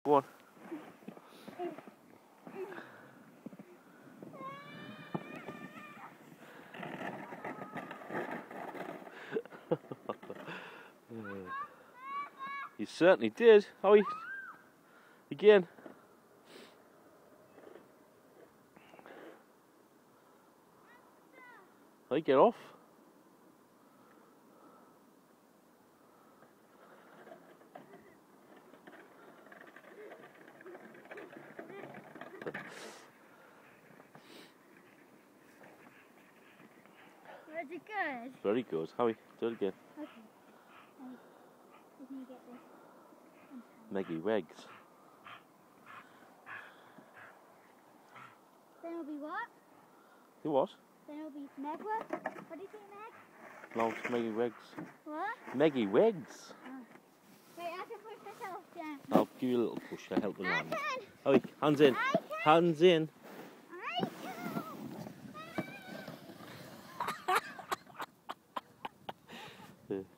Go on. You certainly did. Oh, again. I get off. Was it good? Very good. Howie, do it again. Okay. Let me get this. Meggy Wegs. Then it'll be what? You what? Then it'll be Meg what? What do you say, Meg? No, it's Meggy Wegs. What? Meggy Wegs. Oh. Wait, I can push myself down. I'll give you a little push to help the I land. can. Howie, hands in. I can. Hands in. I can.